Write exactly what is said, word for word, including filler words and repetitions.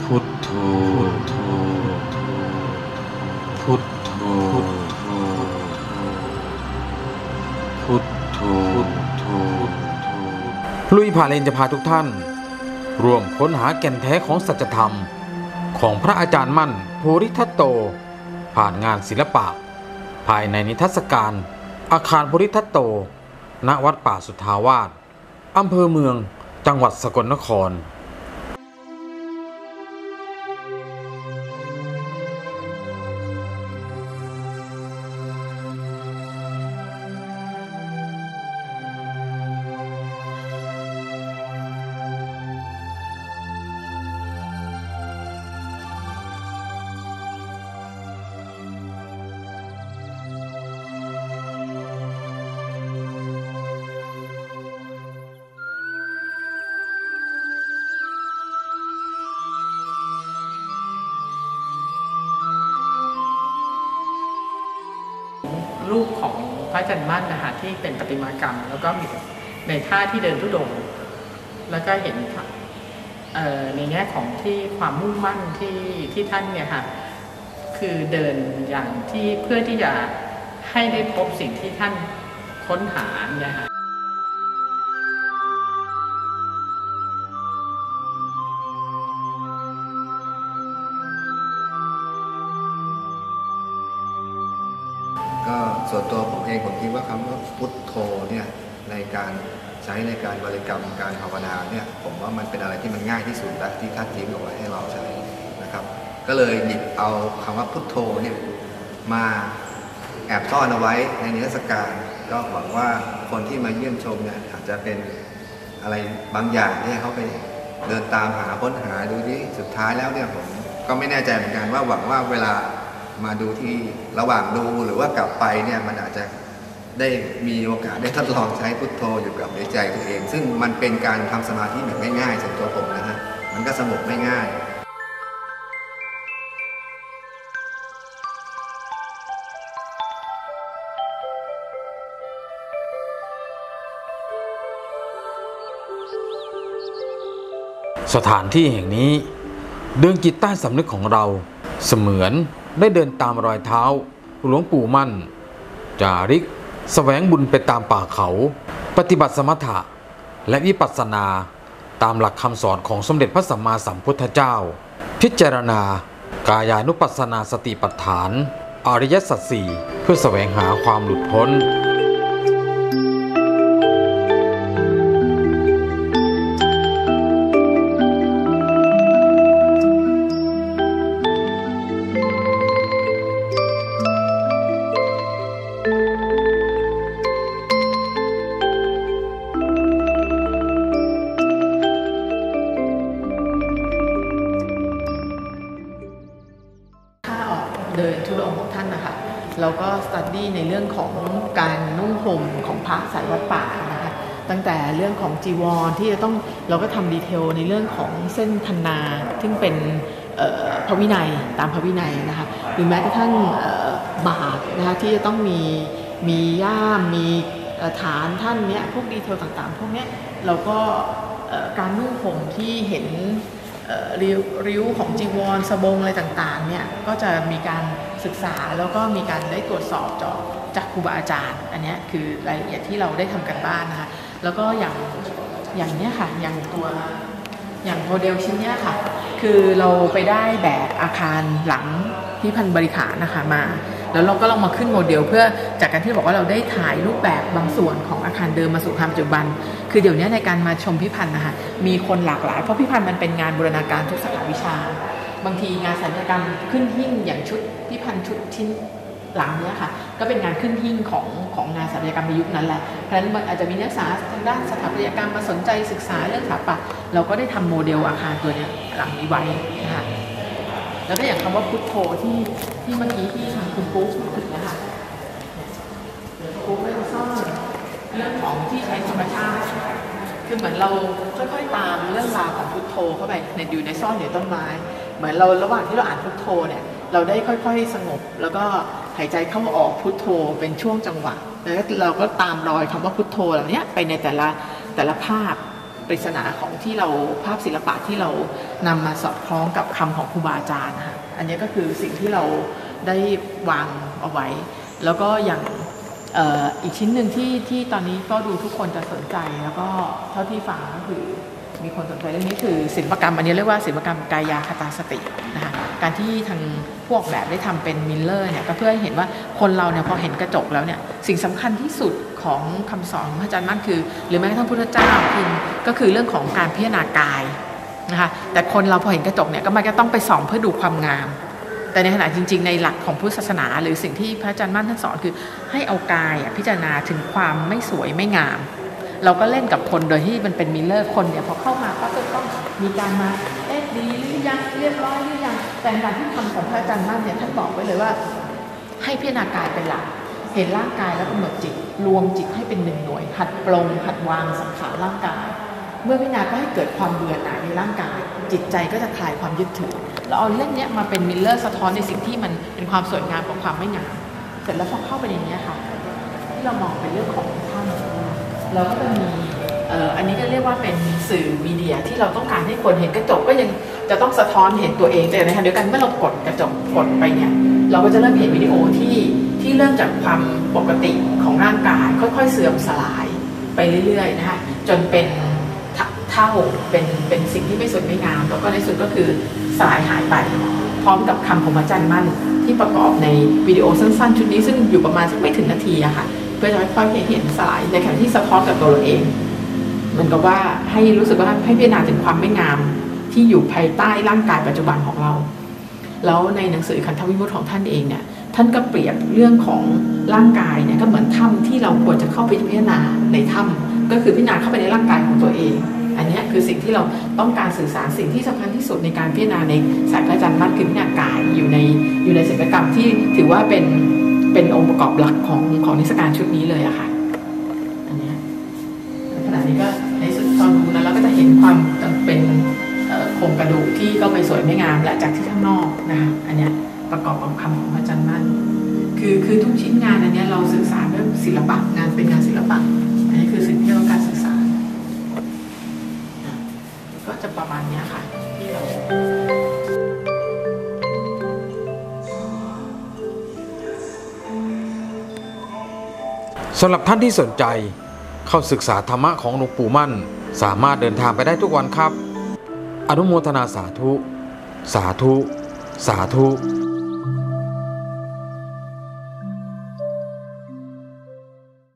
พุทโธพุทโธพุทโธพุทโธลุยผ่าเลนจะพาทุกท่านร่วมค้นหาแก่นแท้ของสัจธรรมของพระอาจารย์มั่นภูริทัตโตผ่านงานศิลปะภายในนิทรรศการอาคารภูริทัตโตณวัดป่าสุทธาวาสอำเภอเมืองจังหวัดสกลนครรูปของพระอาจารย์มั่นนะคะที่เป็นประติมากรรมแล้วก็มีในท่าที่เดินธุดงค์แล้วก็เห็นในแง่ของที่ความมุ่งมั่นที่ที่ท่านเนี่ยค่ะคือเดินอย่างที่เพื่อที่จะให้ได้พบสิ่งที่ท่านค้นหาเนี่ยค่ะก็ส่วนตัวผมเองผมคิดว่าคำว่าพุทโธเนี่ยในการใช้ในการบริกรรมการภาวนาเนี่ยผมว่ามันเป็นอะไรที่มันง่ายที่สุดและที่ท่านทิ้งเอาไว้ให้เราใช้นะครับก็เลยหยิบเอาคำว่าพุทโธเนี่ยมาแอบซ่อนเอาไว้ในนิทรรศการก็หวังว่าคนที่มาเยี่ยมชมเนี่ยอาจจะเป็นอะไรบางอย่างที่เขาไปเดินตามหาค้นหาดูที่สุดท้ายแล้วเนี่ยผมก็ไม่แน่ใจเหมือนกันว่าหวังว่าเวลามาดูที่ระหว่างดูหรือว่ากลับไปเนี่ยมันอาจจะได้มีโอกาสได้ทดลองใช้พุทโธอยู่กับในใจตัวเองซึ่งมันเป็นการทำสมาธิแบบง่ายๆส่วนตัวผมนะฮะมันก็สงบไม่ง่ายสถานที่แห่งนี้ดึงจิตใต้สำนึกของเราเสมือนได้เดินตามรอยเท้าหลวงปู่มั่นจาริกแสวงบุญไปตามป่าเขาปฏิบัติสมถะและวิปัสสนาตามหลักคำสอนของสมเด็จพระสัมมาสัมพุทธเจ้าพิจารณากายานุปัสสนาสติปัฏฐานอริยสัจสี่เพื่อแสวงหาความหลุดพ้นเดินธุดงค์ของท่านนะคะเราก็สตัดดี้ในเรื่องของการนุ่งห่มของพระสายวัดป่านะคะตั้งแต่เรื่องของจีวรที่จะต้องเราก็ทำดีเทลในเรื่องของเส้นธันนาซึ่งเป็นพระวินัยตามพระวินัยนะคะหรือแม้กระทั่งบาทนะคะที่จะต้องมีมีย่ามมีฐานท่านเนี้ยพวกดีเทลต่างๆพวกเนี้ยเราก็การนุ่งห่มที่เห็นริ้วของจีวรสบงอะไรต่างๆเนี่ยก็จะมีการศึกษาแล้วก็มีการได้ตรวจสอบจากจากครูบาอาจารย์อันนี้คือรายละเอียดที่เราได้ทำกันบ้านนะคะแล้วก็อย่างอย่างเนี้ยค่ะอย่างตัวอย่างโมเดลชิ้นเนี้ยค่ะคือเราไปได้แบบอาคารหลังพิพันธ์บริขารนะคะมาแล้วเราก็ลองมาขึ้นโมเดลเพื่อจากการที่บอกว่าเราได้ถ่ายรูปแบบบางส่วนของอาคารเดิมมาสู่ความปัจจุบันคือเดี๋ยวนี้ในการมาชมพิพันธ์นะคะมีคนหลากหลายเพราะพิพันธ์มันเป็นงานบูรณาการทุกสาขาวิชาบางทีงานศิลปกรรมขึ้นหิ้งอย่างชุดพิพันธ์ชุดชิ้นหลังเนี้ยค่ะก็เป็นงานขึ้นหิ้งของของงานศิลปกรรมในยุคนั้นแหละเพราะฉะนั้นอาจจะมีนักศึกษาทางด้านสถาปัตยกรรมมาสนใจศึกษาเรื่องสถาปัตย์เราก็ได้ทำโมเดลอาคารตัวนี้หลังนี้ไว้นะคะแล้วก็อย่างคำว่าพุทโธที่ที่เมื่อกี้ที่ทางคุณปุ๊กพูดถึงนะคะปุ๊กได้ซ่อนเรื่องของที่ใช้ธรรมชาติคือเหมือนเราค่อยๆตามเรื่องราวของพุทโธเข้าไปในอยู่ในซ่อนอยู่ต้นไม้เหมือนเราระหว่างที่เราอ่านพุทโธเนี่ยเราได้ค่อยๆสงบแล้วก็หายใจเข้าออกพุทโธเป็นช่วงจังหวะแล้วเราก็ตามรอยคำว่าพุทโธเหล่านี้ไปในแต่ละแต่ละภาพปริศนาของที่เราภาพศิลปะที่เรานำมาสอดคล้องกับคำของครูบาอาจารย์นะคะอันนี้ก็คือสิ่งที่เราได้วางเอาไว้ แล้วก็อย่างเอ่ออีกชิ้นหนึ่งที่ที่ตอนนี้ก็ดูทุกคนจะสนใจแล้วก็เท่าที่ฟังก็คือมีคนสนใจเรื่องนี้คือศิลปกรรมอันนี้เรียกว่าศิลปกรรมกายาคตาสตินะคะการที่ทางพวกแบบได้ทำเป็นมิลเลอร์เนี่ยก็เพื่อให้เห็นว่าคนเราเนี่ยพอเห็นกระจกแล้วเนี่ยสิ่งสำคัญที่สุดของคำสอนของพระอาจารย์มั่นคือหรือแม้กระทั่งพุทธเจ้าคือก็คือเรื่องของการพิจารณากายนะคะแต่คนเราพอเห็นกระจกเนี่ยก็มันก็ต้องไปส่องเพื่อดูความงามแต่ในขณะจริงๆในหลักของพุทธศาสนาหรือสิ่งที่พระอาจารย์มั่นท่านสอนคือให้เอากายพิจารณาถึงความไม่สวยไม่งามเราก็เล่นกับคนโดยที่มันเป็นมิลเลอร์คนเนี่ยพอเข้ามาก็จะต้องมีการมาเอ๊ะดีหรือยังเรียบร้อยหรือยังแต่การที่ทำของพระอาจารย์มั่นเนี่ยท่านบอกไว้เลยว่าให้พิจารณากายเป็นหลักเห็นร่างกายแล้วกำหนดจิตรวมจิตให้เป็นหนึ่งหน่วยหัดปลงหัดวางสังขารร่างกายเมื่อพิจารณาก็ให้เกิดความเบื่อหน่ายในร่างกายจิตใจก็จะคลายความยึดถือแล้วเอาเรื่องนี้มาเป็นมิลเลอร์สะท้อนในสิ่งที่มันเป็นความสวยงามกับความไม่งามเสร็จแล้วพอเข้าไปในนี้ค่ะที่เรามองเป็นเรื่องของท่านเราก็จะมีเอ่ออันนี้ก็เรียกว่าเป็นสื่อมีเดียที่เราต้องการให้คนเห็นกระจกก็ยังจะต้องสะท้อนเห็นตัวเองแต่ในขณะเดียวกันเมื่อเรากดกระจกกดไปเนี่ยเราก็จะเริ่มเห็นวิดีโอที่ที่เริ่มจากความปกติของร่างกายค่อยๆเสื่อมสลายไปเรื่อยๆนะคะจนเป็นเท่าเป็นเป็นสิ่งที่ไม่สวยไม่งามแล้วก็ในสุดก็คือสลายหายไปพร้อมกับคำของอาจารย์มั่นที่ประกอบในวิดีโอสั้นๆชุดนี้ซึ่งอยู่ประมาณสักไม่ถึงนาทีอะค่ะเพื่อจะค่อยๆเห็นสลายในขณะที่สะท้อนกับตัวเราเองเหมือนกับว่าให้รู้สึกว่าให้พิจารณาถึงความไม่งามที่อยู่ภายใต้ร่างกายปัจจุบันของเราแล้วในหนังสือขันธวิมุตติของท่านเองเนี่ยท่านก็เปรียบเรื่องของร่างกายเนี่ยก็เหมือนถ้ำที่เราควรจะเข้าไปพิจารณาในถ้ำก็คือพิจารณาเข้าไปในร่างกายของตัวเองอันนี้คือสิ่งที่เราต้องการสื่อสารสิ่งที่สำคัญที่สุดในการพิจารณาในสายพระอาจารย์มั่นคือพิจารณากายอยู่ในอยู่ในศิลปกรรมที่ถือว่าเป็นเป็นองค์ประกอบหลักของของนิทรรศการชุดนี้เลยอะค่ะอันนี้ขณะนี้ก็ในสุดตอนดูแล้วเราก็จะเห็นความเป็นโครงกระดูกที่ก็ไม่สวยไม่งามและจากที่ข้างนอกนะคะอันนี้ประกอบกับคำของพระอาจารย์มั่นคือคือทุกชิ้นงานอันนี้เราสื่อสารด้วยศิลปะงานเป็นงานศิลปะอันนี้คือสิ่งที่เราการสื่อสารก็จะประมาณนี้ค่ะที่เราสำหรับท่านที่สนใจเข้าศึกษาธรรมะของหลวงปู่มั่นสามารถเดินทางไปได้ทุกวันครับอนุโมทนาสาธุสาธุสาธุ